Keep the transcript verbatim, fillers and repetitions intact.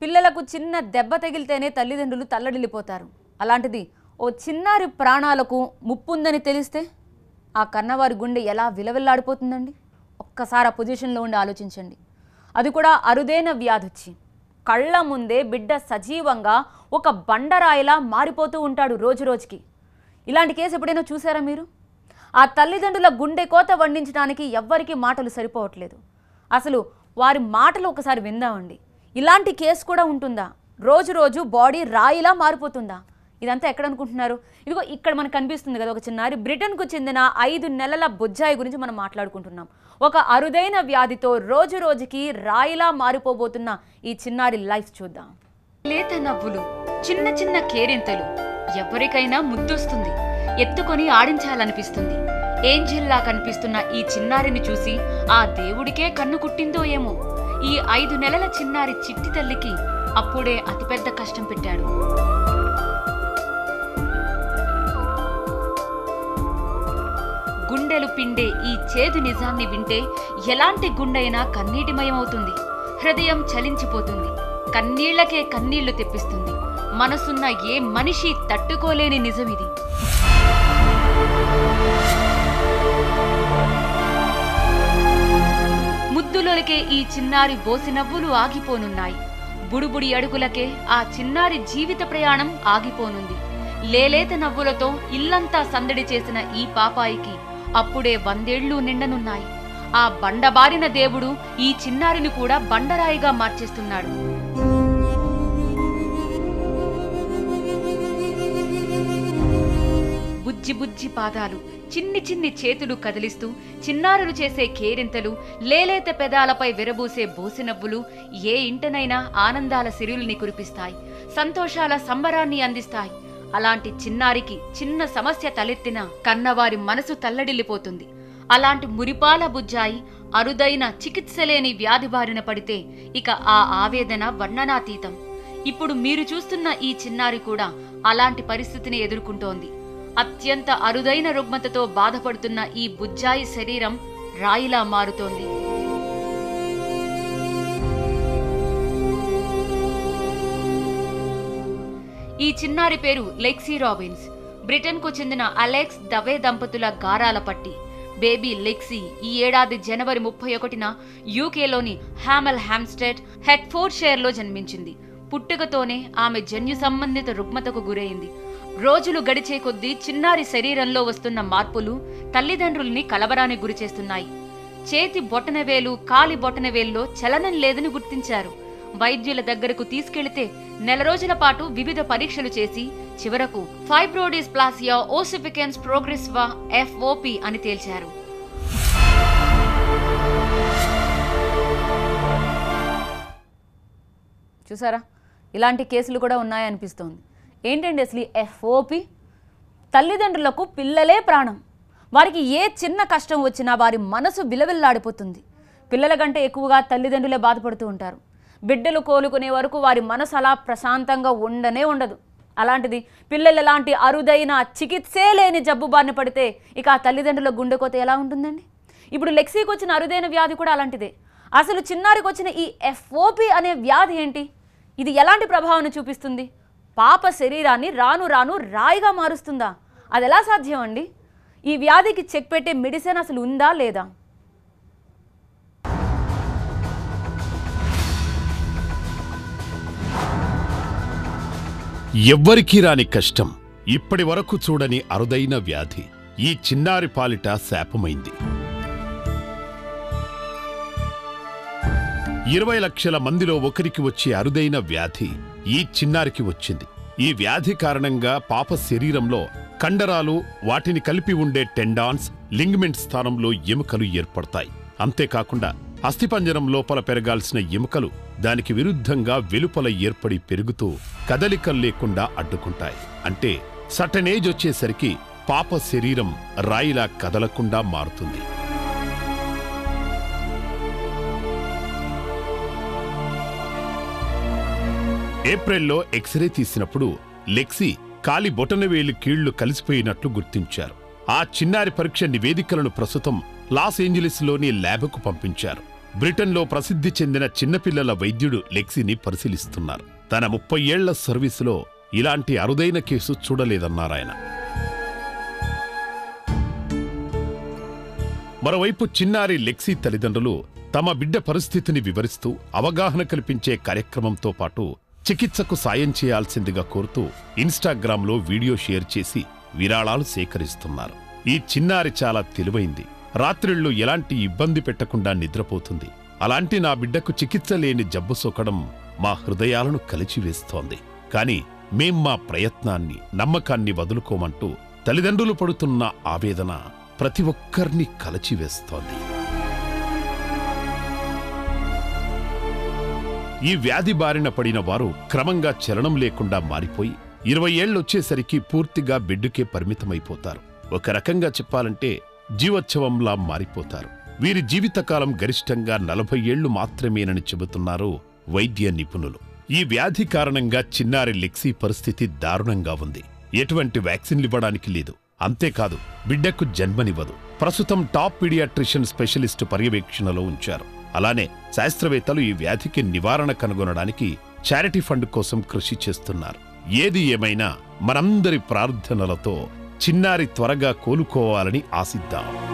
పిల్లలకు చిన్న దెబ్బ తగిలితేనే తల్లిదండ్రులు తల్లడిల్లిపోతారు. అలాంటిది ఓ చిన్నారి ప్రాణాలకు ముప్పుందని తెలిస్తే ఆ కన్నవారి గుండె ఎలా విలవిల్లాడిపోతుందండి? ఒక్కసారి ఆ పొజిషన్లో ఉండి ఆలోచించండి. అది కూడా అరుదైన వ్యాధొచ్చి కళ్ళ ముందే బిడ్డ సజీవంగా ఒక బండరాయిలా మారిపోతూ ఉంటాడు రోజు రోజుకి. ఇలాంటి కేసు ఎప్పుడైనా చూసారా మీరు? ఆ తల్లిదండ్రుల గుండె కోత వండించడానికి ఎవ్వరికీ మాటలు సరిపోవట్లేదు. అసలు వారి మాటలు ఒకసారి విందామండి. ఇలాంటి కేసు కూడా ఉంటుందా? రోజు రోజు బాడీ రాయిలా మారిపోతుందా? ఇదంతా ఎక్కడ అనుకుంటున్నారు? ఇదిగో ఇక్కడ మనకు కనిపిస్తుంది కదా ఒక చిన్నారి. బ్రిటన్కు చెందిన ఐదు నెలల బుజ్జాయి గురించి మనం మాట్లాడుకుంటున్నాం. ఒక అరుదైన వ్యాధితో రోజు రోజుకి రాయిలా మారిపోబోతున్న ఈ చిన్నారి లైఫ్ చూద్దాం. లేత నవ్వులు, చిన్న చిన్న కేరింతలు, ఎవరికైనా ముద్దొస్తుంది, ఎత్తుకొని ఆడించాలనిపిస్తుంది. ఏంజెల్లా కనిపిస్తున్న ఈ చిన్నారిని చూసి ఆ దేవుడికే కన్ను కుట్టిందో ఏమో. ఈ ఐదు నెలల చిన్నారి చిట్టి తల్లికి అప్పుడే అతిపెద్ద కష్టం పెట్టాడు. గుండెలు పిండే ఈ చేదు నిజాన్ని వింటే ఎలాంటి గుండెైనా కన్నీటిమయమవుతుంది. హృదయం చలించిపోతుంది. కన్నీళ్లకే కన్నీళ్లు తెప్పిస్తుంది. మనసున్న ఏ మనిషి తట్టుకోలేని నిజమిది. ముద్దులకే ఈ చిన్నారి బోసి నవ్వులు ఆగిపోనున్నాయి. బుడుబుడి అడుగులకే ఆ చిన్నారి జీవిత ప్రయాణం ఆగిపోనుంది. లేలేత నవ్వులతో ఇల్లంతా సందడి చేసిన ఈ పాపాయికి అప్పుడే వందేళ్లు నిండనున్నాయి. ఆ బండబారిన దేవుడు ఈ చిన్నారిని కూడా బండరాయిగా మార్చేస్తున్నాడు. బుజ్జి బుజ్జి పాదాలు, చిన్ని చిన్ని చేతులు కదిలిస్తూ చిన్నారులు చేసే కేరింతలు, లేలేత పెదాలపై విరబూసే బోసినవ్వులు ఏ ఇంటనైనా ఆనందాల సిరుల్ని కురిపిస్తాయి, సంతోషాల సంబరాన్ని అందిస్తాయి. అలాంటి చిన్నారికి చిన్న సమస్య తలెత్తిన కన్నవారి మనసు తల్లడిల్లిపోతుంది. అలాంటి మురిపాల బుజ్జాయి అరుదైన చికిత్సలేని వ్యాధి బారిన పడితే ఇక ఆ ఆవేదన వర్ణనాతీతం. ఇప్పుడు మీరు చూస్తున్న ఈ చిన్నారి కూడా అలాంటి పరిస్థితిని ఎదుర్కొంటోంది. అత్యంత అరుదైన రుగ్మతతో బాధపడుతున్న ఈ బుజ్జాయి శరీరం రాయిలా మారుతోంది. ఈ చిన్నారి పేరు లెక్సీ రాబిన్స్. బ్రిటన్కు చెందిన అలెక్స్ దవే దంపతుల గారాల పట్టి బేబీ లెక్సీ ఈ ఏడాది జనవరి ముప్పై ఒకటిన యూకేలోని హ్యామెల్ హ్యామ్స్టెడ్ హెడ్ఫోర్డ్షైర్లో జన్మించింది. పుట్టుకతోనే ఆమె జన్యు సంబంధిత రుగ్మతకు గురైంది. రోజులు గడిచే కొద్దీ చిన్నారి శరీరంలో వస్తున్న మార్పులు తల్లిదండ్రుల్ని కలవరానికి గురిచేస్తున్నాయి. చేతి బొటనవేలు, కాలి బొటనవేల్లో చలనం లేదని గుర్తించారు. వైద్యుల దగ్గరకు తీసుకెళ్తే నెల రోజుల పాటు వివిధ పరీక్షలు చేసి చివరకు ఫైబ్రోడిస్ప్లాసియా ఓసిఫికెన్స్ ప్రోగ్రెసివా ఎఫ్ఓపి అని తేల్చారు. చూసారా, ఇలాంటి కేసులు కూడా ఉన్నాయనిపిస్తోంది. ఏంటండి అసలు ఎఫ్ఓపి? తల్లిదండ్రులకు పిల్లలే ప్రాణం. వారికి ఏ చిన్న కష్టం వచ్చినా వారి మనసు విలవిల్లాడిపోతుంది. పిల్లల కంటే ఎక్కువగా తల్లిదండ్రులే బాధపడుతూ ఉంటారు. బిడ్డలు కోలుకునే వరకు వారి మనసు అలా ప్రశాంతంగా ఉండనే ఉండదు. అలాంటిది పిల్లలు ఎలాంటి అరుదైన చికిత్సే లేని జబ్బు బారిన పడితే ఇక ఆ తల్లిదండ్రుల గుండెకోత ఎలా ఉంటుందండి? ఇప్పుడు లెక్సీకి వచ్చిన అరుదైన వ్యాధి కూడా అలాంటిదే. అసలు చిన్నారికి వచ్చిన ఈ ఎఫ్ఓపి అనే వ్యాధి ఏంటి? ఇది ఎలాంటి ప్రభావాన్ని చూపిస్తుంది? పాప శరీరాన్ని రాను రాను రాయిగా మారుస్తుందా? అది ఎలా సాధ్యం అండి? ఈ వ్యాధికి చెక్ పెట్టే మెడిసిన్ అసలు ఉందా లేదా? ఎవ్వరికీ రాని కష్టం, ఇప్పటి వరకు చూడని అరుదైన వ్యాధి ఈ చిన్నారి పాలిట శాపమైంది. ఇరవై లక్షల మందిలో ఒకరికి వచ్చే అరుదైన వ్యాధి ఈ చిన్నారికి వచ్చింది. ఈ వ్యాధి కారణంగా పాప శరీరంలో కండరాలు, వాటిని కలిపి ఉండే టెండాన్స్, లింగమెంట్ స్థానంలో ఎముకలు ఏర్పడతాయి. అంతేకాకుండా అస్థిపంజరం లోపల పెరగాల్సిన ఎముకలు దానికి విరుద్ధంగా వెలుపల ఏర్పడి పెరుగుతూ కదలికలు లేకుండా అడ్డుకుంటాయి. అంటే సటనేజ్ వచ్చేసరికి పాప శరీరం రాయిలా కదలకుండా మారుతుంది. ఏప్రిల్లో ఎక్స్రే తీసినప్పుడు లెక్సీ కాలి బొటనవేలు కీళ్లు కలిసిపోయినట్లు గుర్తించారు. ఆ చిన్నారి పరీక్ష నివేదికలను ప్రస్తుతం లాస్ ఏంజలీస్లోని ల్యాబ్కు పంపించారు. బ్రిటన్లో ప్రసిద్ధి చెందిన చిన్నపిల్లల వైద్యుడు లెక్సీని పరిశీలిస్తున్నారు. తన ముప్పై ఏళ్ల సర్వీసులో ఇలాంటి అరుదైన కేసు చూడలేదన్నారాయన. మరోవైపు చిన్నారి లెక్సీ తల్లిదండ్రులు తమ బిడ్డ పరిస్థితిని వివరిస్తూ అవగాహన కల్పించే కార్యక్రమంతో పాటు చికిత్సకు సాయం చేయాల్సిందిగా కోరుతూ ఇన్స్టాగ్రామ్లో వీడియో షేర్ చేసి విరాళాలు సేకరిస్తున్నారు. ఈ చిన్నారి చాలా తెలివైంది. రాత్రిళ్లు ఎలాంటి ఇబ్బంది పెట్టకుండా నిద్రపోతుంది. అలాంటి నా బిడ్డకు చికిత్స లేని జబ్బు సోకడం మా హృదయాలను కలిచివేస్తోంది. కాని మేం మా ప్రయత్నాన్ని, నమ్మకాన్ని వదులుకోమంటూ తల్లిదండ్రులు పడుతున్న ఆవేదన ప్రతి ఒక్కరిని కలచివేస్తోంది. ఈ వ్యాధి బారిన పడిన వారు క్రమంగా చలనం లేకుండా మారిపోయి ఇరవై ఏళ్లొచ్చేసరికి పూర్తిగా బెడ్డుకే పరిమితమైపోతారు. ఒక రకంగా చెప్పాలంటే జీవోత్సవంలా మారిపోతారు. వీరి జీవితకాలం గరిష్టంగా నలభై ఏళ్లు మాత్రమేనని చెబుతున్నారు వైద్య నిపుణులు. ఈ వ్యాధి కారణంగా చిన్నారి లెక్సీ పరిస్థితి దారుణంగా ఉంది. ఎటువంటి వ్యాక్సిన్లివ్వడానికి లేదు. అంతేకాదు, బిడ్డకు జన్మనివ్వదు. ప్రస్తుతం టాప్ పీడియాట్రిషియన్ స్పెషలిస్టు పర్యవేక్షణలో ఉంచారు. అలానే శాస్త్రవేత్తలు ఈ వ్యాధికి నివారణ కనుగొనడానికి చారిటీ ఫండ్ కోసం కృషి చేస్తున్నారు. ఏది ఏమైనా మనందరి ప్రార్థనలతో చిన్నారి త్వరగా కోలుకోవాలని ఆశిద్దాం.